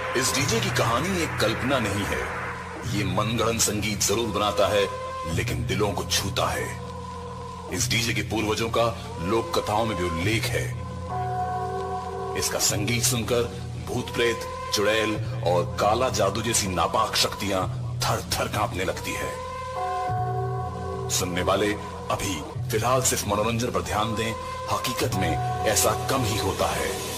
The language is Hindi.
इस डीजे की कहानी एक कल्पना नहीं है। ये मनगढ़ंत संगीत जरूर बनाता है, लेकिन दिलों को छूता है। इस डीजे के पूर्वजों का लोक कथाओं में भी उल्लेख है। इसका संगीत सुनकर भूत प्रेत, चुड़ैल और काला जादू जैसी नापाक शक्तियां थर थर कांपने लगती है। सुनने वाले अभी फिलहाल सिर्फ मनोरंजन पर ध्यान दें। हकीकत में ऐसा कम ही होता है।